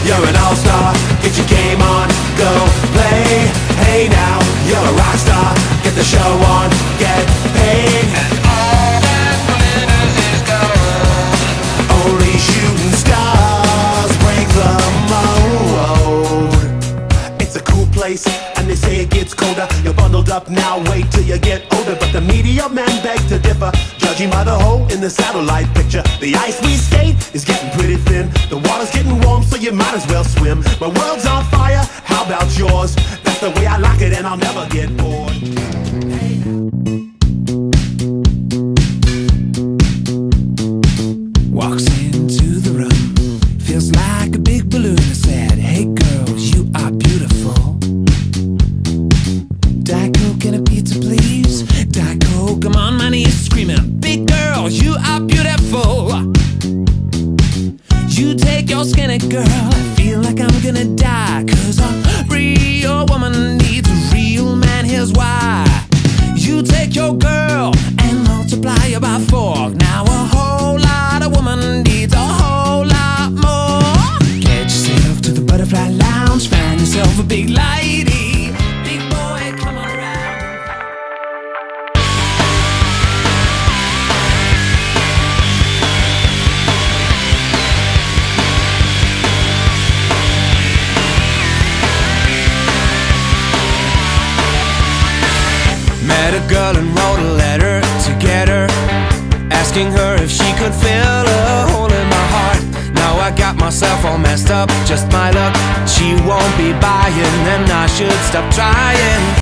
you're an all-star. Get your game on, go play. Hey now, you're a rock star. Get the show on, get paid. And all that glitters is gold. Only shooting stars break the mold. It's a cool place, and they say it gets colder. You're bundled up now, wait till you get older. But the media men beg to differ, judging by the hole in the satellite picture. The ice we skate is getting pretty thin. The water's getting warm, so you might as well swim. My world's on fire, how about yours? That's the way I like it, and I'll never get bored. Walks into the room, feels like a big balloon. I said, hey girls, you are beautiful. Diet Coke and a pizza, please. Diet Coke, I'm on my knees screaming, big girls, you are beautiful. You take your skinny girl, I feel like I'm gonna die. Cause a real woman needs a real man, here's why. You take your girl and multiply her by 4. Now a whole lot of woman needs a whole lot more. Get yourself to the Butterfly Lounge, find yourself a big lady. Big boy, come on around. Met a girl and wrote a letter to get her, asking her if she could fill a hole in my heart. Now I got myself all messed up, just my luck. She won't be buying, and I should stop trying.